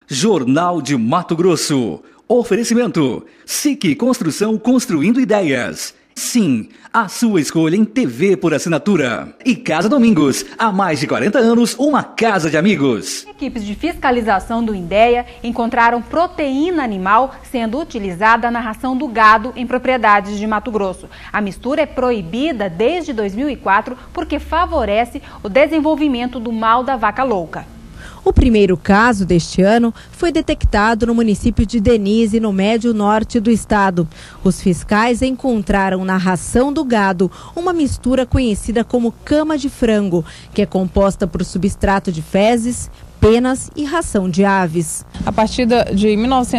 Jornal de Mato Grosso. Oferecimento. SIC Construção, construindo ideias. Sim, a sua escolha em TV por assinatura. E Casa Domingos, há mais de 40 anos, uma casa de amigos. Equipes de fiscalização do INDEA encontraram proteína animal sendo utilizada na ração do gado em propriedades de Mato Grosso. A mistura é proibida desde 2004 porque favorece o desenvolvimento do mal da vaca louca. O primeiro caso deste ano foi detectado no município de Denise, no médio norte do estado. Os fiscais encontraram na ração do gado uma mistura conhecida como cama de frango, que é composta por substrato de fezes, penas e ração de aves. A partir de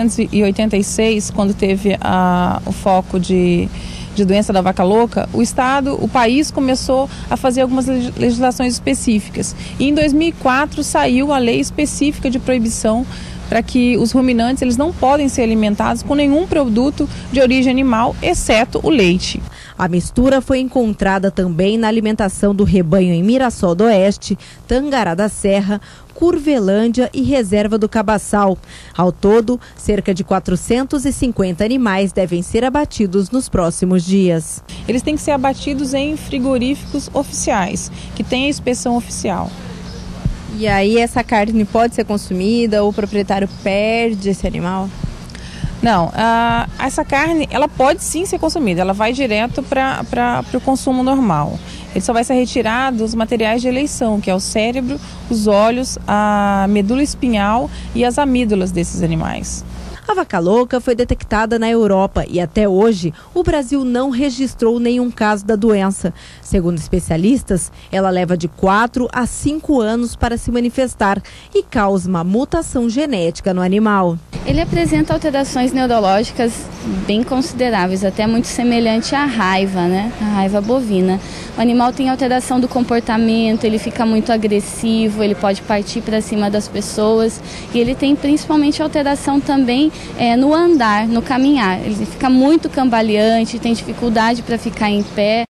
1986, quando teve o foco de doença da vaca louca, o país começou a fazer algumas legislações específicas. E em 2004 saiu a lei específica de proibição para que os ruminantes eles não podem ser alimentados com nenhum produto de origem animal, exceto o leite. A mistura foi encontrada também na alimentação do rebanho em Mirassol do Oeste, Tangará da Serra, Curvelândia e Reserva do Cabaçal. Ao todo, cerca de 450 animais devem ser abatidos nos próximos dias. Eles têm que ser abatidos em frigoríficos oficiais, que têm a inspeção oficial. E aí essa carne pode ser consumida ou o proprietário perde esse animal? Não, essa carne ela pode sim ser consumida, ela vai direto para o consumo normal. Ele só vai ser retirado os materiais de eleição, que é o cérebro, os olhos, a medula espinhal e as amígdalas desses animais. A vaca louca foi detectada na Europa e até hoje o Brasil não registrou nenhum caso da doença. Segundo especialistas, ela leva de 4 a 5 anos para se manifestar e causa uma mutação genética no animal. Ele apresenta alterações neurológicas bem consideráveis, até muito semelhante à raiva, né? A raiva bovina. O animal tem alteração do comportamento, ele fica muito agressivo, ele pode partir para cima das pessoas e ele tem principalmente alteração também no andar, no caminhar. Ele fica muito cambaleante, tem dificuldade para ficar em pé.